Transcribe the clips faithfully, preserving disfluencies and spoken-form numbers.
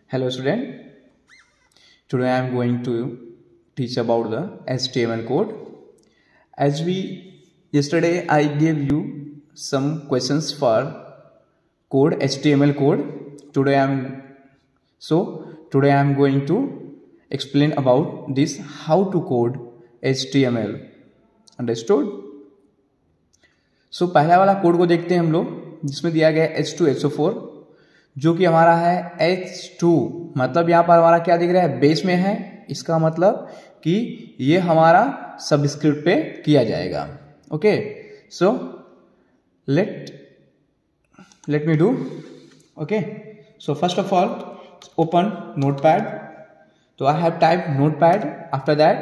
Hello student, today I am going to teach about the H T M L code. As we yesterday I gave you some questions for code H T M L code. Today I am so today I am going to explain about this how to code H T M L. Understood? So पहला वाला code को देखते हैं हम लोग जिसमें दिया गया है H two S O four जो कि हमारा है एच टू, मतलब यहाँ पर हमारा क्या दिख रहा है बेस में है, इसका मतलब कि ये हमारा सबस्क्रिप्ट पे किया जाएगा. Okay, so let let me do. Okay, so first of all open notepad. तो I have type notepad. After that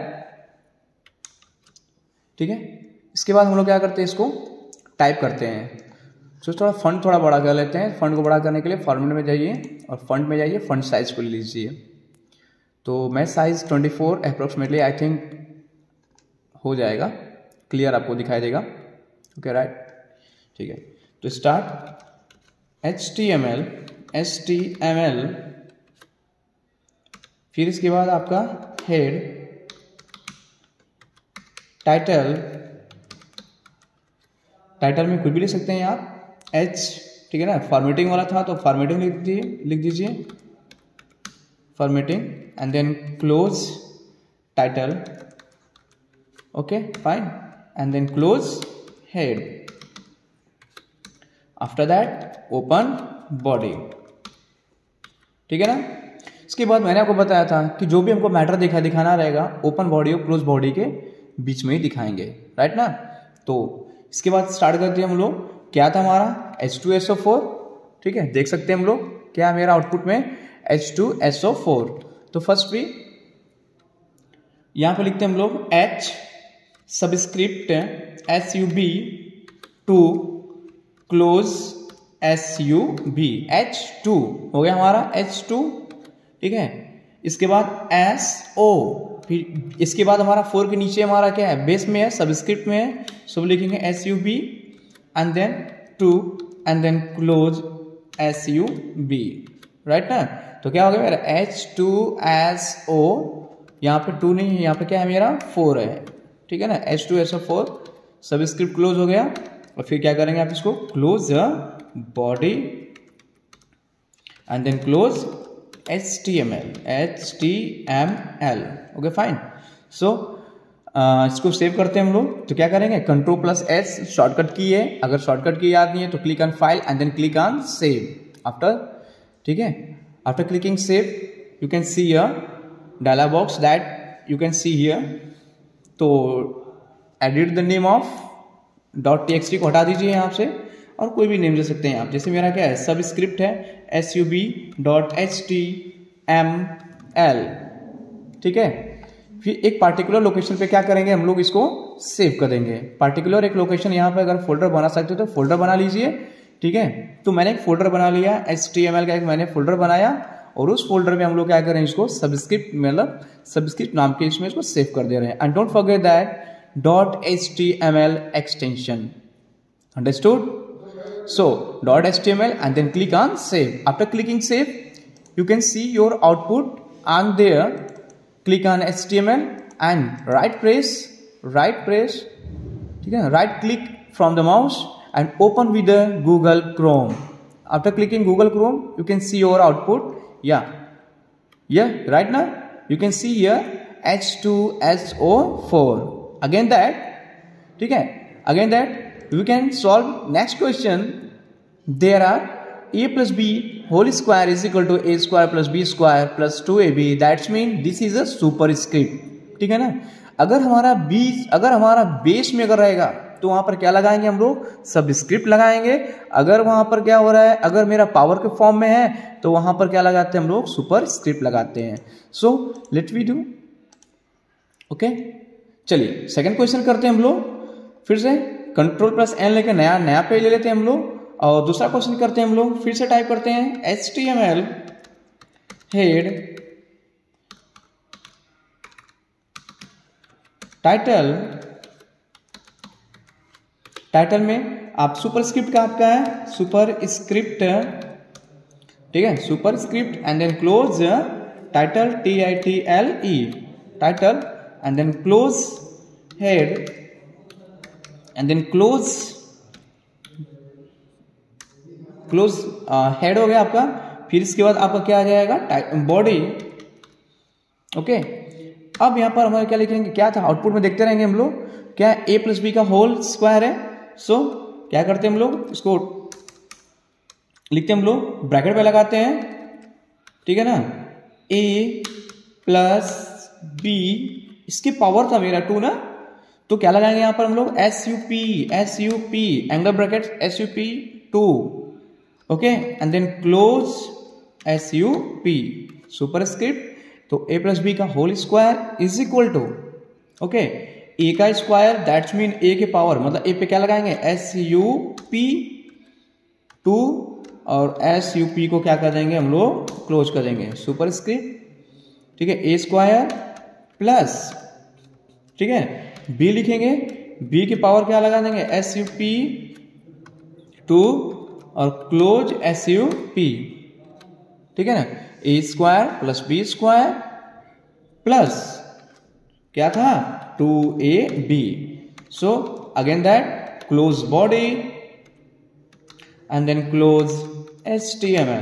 ठीक है, इसके बाद हम लोग क्या करते हैं, इसको टाइप करते हैं. सो so, थोड़ा फंड थोड़ा बड़ा कर लेते हैं. फंड को बड़ा करने के लिए फॉर्मेट में जाइए और फंड में जाइए, फंड साइज को ले लीजिए. तो मैं size twenty four approximately I think हो जाएगा, क्लियर आपको दिखाई देगा. ओके राइट, ठीक है. तो start H T M L H T M L, फिर इसके बाद आपका हेड, टाइटल, टाइटल में कुछ भी लिख सकते हैं आप, एच, ठीक है ना. फॉर्मेटिंग वाला था तो फॉर्मेटिंग लिख दीजिए लिख दीजिए formatting, and then close title. Okay fine, and then close head. After that open body. ठीक है ना. इसके बाद मैंने आपको बताया था कि जो भी हमको मैटर दिखा दिखाना रहेगा ओपन बॉडी और क्लोज बॉडी के बीच में ही दिखाएंगे, राइट ना. तो इसके बाद स्टार्ट करते हैं हम लोग. क्या था हमारा H two S O four. ठीक है, देख सकते हैं हम लोग क्या मेरा आउटपुट में H two S O four. तो फर्स्ट भी यहां पे लिखते हैं हम लोग H subscript S U B two close S U B. H two हो गया हमारा एच टू. ठीक है, इसके बाद एस ओ, फिर इसके बाद हमारा फोर के नीचे हमारा क्या है, बेस में है, सबस्क्रिप्ट में है. सो लिखेंगे S U B and then two and then close S U B, right ना. तो क्या हो गया मेरा एच टू एस ओ. यहाँ पे टू नहीं है, यहाँ पे क्या है मेरा फोर है. ठीक है ना, H two S O four, subscript close हो गया. और फिर क्या करेंगे आप इसको close the body and then close H T M L H T M L. Okay fine. So इसको सेव करते हैं हम लोग. तो क्या करेंगे, कंट्रोल प्लस एस शॉर्टकट की है. अगर शॉर्टकट की याद नहीं है तो click on file and then click on save. After ठीक है, after clicking save you can see here dialog box that you can see here. तो edit the name of dot T X T को हटा दीजिए यहाँ से और कोई भी नेम दे सकते हैं आप. जैसे मेरा क्या है, सब स्क्रिप्ट है S U B dot H T M L. ठीक है, फिर एक पार्टिकुलर लोकेशन पे क्या करेंगे हम लोग, इसको सेव कर देंगे. पार्टिकुलर एक लोकेशन यहाँ पे अगर फोल्डर बना सकते हो तो फोल्डर बना लीजिए. ठीक है, तो मैंने एक फोल्डर बना लिया एच टी एम एल का, एक मैंने फोल्डर बनाया और उस फोल्डर में हम लोग क्या करें, इसको सबस्क्रिप्ट मतलब सबस्क्रिप्ट नाम के इसमें इसको सेव कर दे रहे हैं. And don't forget that dot H T M L extension. Understood. So dot html and then click on save. After clicking save you can see your output on there. Click on H T M L and right press right press ठीक है, right click from the mouse and open with the Google Chrome. After clicking Google Chrome you can see your output. Yeah yeah right now you can see here H two S O four. Again that ठीक है, again that we can solve next question. There are a plus b whole square is equal to a square plus b square plus two A B. That's mean this is a superscript. ठीक है ना. अगर हमारा b अगर हमारा base में अगर रहेगा तो वहां पर क्या लगाएंगे हम लोग, सबस्क्रिप्ट लगाएंगे. अगर वहां पर क्या हो रहा है, अगर मेरा पावर के फॉर्म में है तो वहां पर क्या लगाते हैं हम लोग, सुपरस्क्रिप्ट लगाते हैं. So let we do. Okay, चलिए सेकंड क्वेश्चन करते हैं हम लोग. फिर से कंट्रोल प्लस एन लेके नया नया पेज ले लेते हैं हम लोग और दूसरा क्वेश्चन करते हैं हम लोग. फिर से टाइप करते हैं H T M L head, title. Title में आप सुपरस्क्रिप्ट का आपका है सुपरस्क्रिप्ट ठीक है, super script and then close title, T I T L E, title, and then close head and then close close head हो गया आपका। फिर इसके बाद आपका क्या आ जाएगा, बॉडी। ओके, अब यहां पर हमारे क्या लिखेंगे, क्या था आउटपुट में देखते रहेंगे हम लोग, क्या ए प्लस बी का होल स्क्वायर है। सो so, क्या करते हैं हम लोग, इसको लिखते हैं हम लोग, ब्रैकेट पे लगाते हैं, ठीक है ना, ए प्लस बी, इसकी पावर था मेरा टू ना, तो क्या लगाएंगे यहां पर हम लोग, S U P, S U P, angle bracket S U P two, okay, and then close S U P, super script, तो ए प्लस बी का whole square is equal to, okay, A का square that's mean ए के power, मतलब ए पे क्या लगाएंगे, S U P two, और S U P को क्या कर देंगे हम लोग, क्लोज कर देंगे, सुपर स्क्रिप्ट, ठीक है, ए स्क्वायर प्लस, ठीक है, बी लिखेंगे, बी की पावर क्या लगा देंगे, एस यू पी टू और क्लोज एस यू पी, ठीक है ना, A square plus B square plus क्या था, two A B, so again that close body and then close H T M L,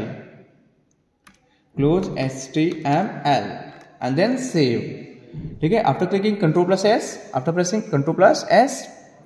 close H T M L and then save, ठीक है, after clicking control plus S, after pressing control plus S,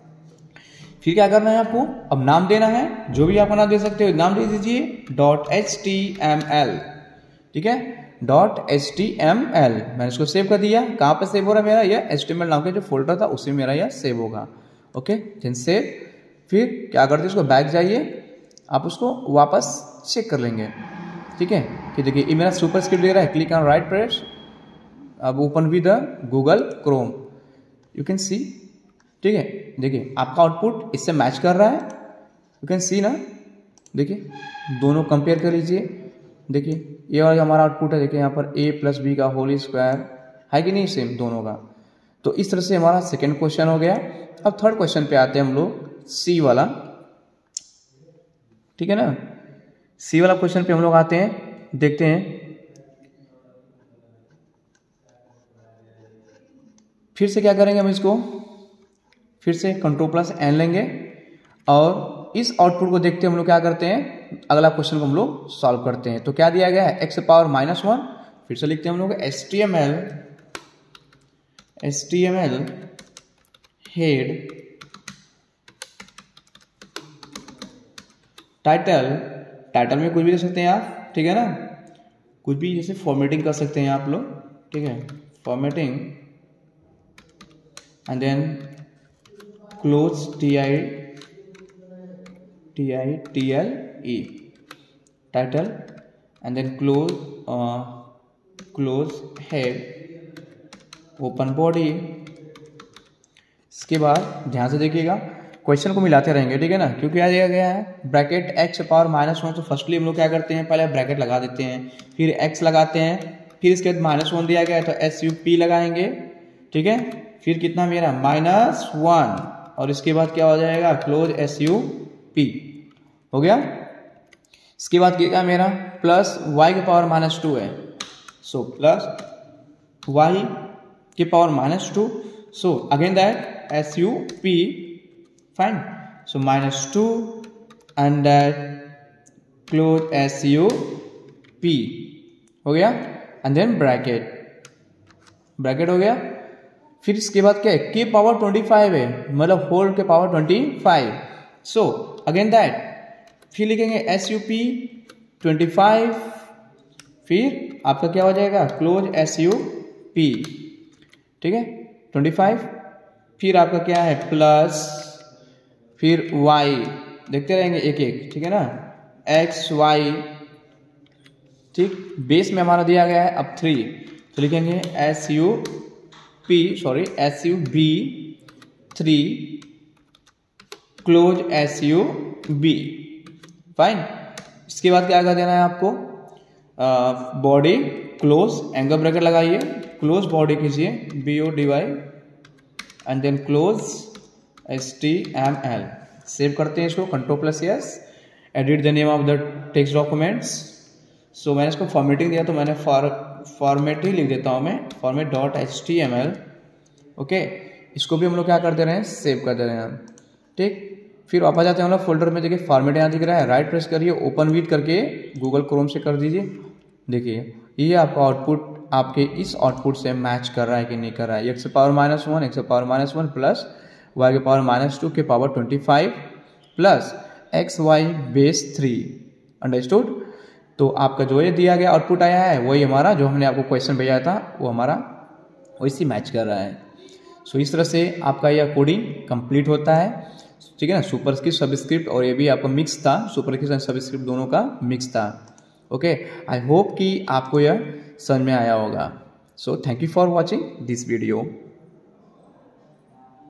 फिर क्या करना है आपको, अब नाम देना है, जो भी आप नाम दे सकते हो नाम दे दीजिए, dot H T M L, ठीक है, dot H T M L, मैंने इसको सेव कर दिया, कहाँ पे सेव हो रहा है मेरा, यह एच टी एम एल नाम का जो फोल्डर था उसी में मेरा यह सेव होगा, ओके, देन सेव, फिर क्या करते हैं, उसको बैक जाइए, आप उसको वापस चेक कर लेंगे, ठीक है, कि देखिए ये मेरा सुपर स्क्रिप्ट दे रहा है, क्लिक ऑन राइट प्रेस, अब open with the Google Chrome, you can see, ठीक है, देखिए आपका आउटपुट इससे मैच कर रहा है, यू कैन सी ना, देखिए दोनों कंपेयर कर लीजिए, देखिए ये वाला हमारा आउटपुट है, देखिए यहाँ पर a प्लस बी का होल स्क्वायर है कि नहीं, सेम दोनों का। तो इस तरह से हमारा सेकेंड क्वेश्चन हो गया। अब थर्ड क्वेश्चन पे आते हैं हम लोग, सी वाला, ठीक है ना, सी वाला क्वेश्चन पे हम लोग आते हैं, देखते हैं, फिर से क्या करेंगे हम इसको, फिर से कंट्रोल प्लस एन लेंगे और इस आउटपुट को देखते हम लोग क्या करते हैं, अगला क्वेश्चन को हम लोग सॉल्व करते हैं। तो क्या दिया गया है, एक्स पावर माइनस वन, फिर से लिखते हैं हम लोग H T M L, H T M L head title, title में कुछ भी दे सकते हैं आप, ठीक है ना, कुछ भी जैसे फॉर्मेटिंग कर सकते हैं आप लोग, ठीक है, formatting and then close T I T I T L E, title and then close close head, open body. इसके बाद ध्यान से देखिएगा, क्वेश्चन को मिलाते रहेंगे, ठीक है ना, क्योंकि क्या दिया गया है, bracket X power minus one, तो फर्स्टली हम लोग क्या करते हैं, पहले ब्रैकेट लगा देते हैं, फिर एक्स लगाते हैं, फिर इसके बाद माइनस वन दिया गया है तो एस यू पी लगाएंगे, ठीक है, फिर कितना मेरा माइनस वन, और इसके बाद क्या हो जाएगा, क्लोज एस यू पी, हो गया। इसके बाद क्या मेरा प्लस वाई के पावर माइनस टू है, सो प्लस वाई के power minus two, so again that S U P, fine, so minus two and that close S U P, हो गया, एंड देन ब्रैकेट, ब्रैकेट हो गया। फिर इसके बाद क्या है, के पावर ट्वेंटी फाइव है, मतलब होल के power twenty five, so again that, फिर लिखेंगे S U P twenty five, फिर आपका क्या हो जाएगा, क्लोज एस यू पी, ठीक है, ट्वेंटी फाइव, फिर आपका क्या है प्लस, फिर y, देखते रहेंगे एक एक, ठीक है ना, एक्स वाई, ठीक, बेस में हमारा दिया गया है अब थ्री, तो लिखेंगे S U P, sorry S U B three, close S U B, fine. इसके बाद क्या कर देना है आपको, बॉडी क्लोज, एंगल ब्रैकेट लगाइए, क्लोज बॉडी कीजिए, B O D Y and then close H T M L, save करते हैं इसको, control plus S, edit the name of the text documents, so so, मैंने इसको फॉर्मेटिंग दिया तो मैंने फॉर फॉर्मेट ही लिख देता हूँ मैं, format dot H T M L. Okay, इसको भी हम लोग क्या कर दे रहे हैं, सेव कर दे रहे हैं। ठीक, फिर वापस जाते हैं हम लोग फोल्डर में। देखिए फॉर्मेट यहाँ दिख रहा है, राइट प्रेस करिए, ओपन विद करके गूगल क्रोम से कर दीजिए। देखिए ये आपका आउटपुट आपके इस आउटपुट से मैच कर रहा है कि नहीं कर रहा है। X power minus one, X power minus one plus Y के पावर माइनस टू के power twenty five plus X Y base three. Understood? तो आपका जो ये दिया गया आउटपुट आया है वही हमारा, जो हमने आपको क्वेश्चन भेजा था वो हमारा वैसे मैच कर रहा है। सो so, इस तरह से आपका यह कोडिंग कंप्लीट होता है। ठीक है ना, सुपरस्क्रिप्ट सबस्क्रिप्ट और ये भी आपका मिक्स था, सुपरस्क्रिप्ट एंड सबस्क्रिप्ट दोनों का मिक्स था। ओके, आई होप कि आपको यह समझ में आया होगा। So thank you for watching this video.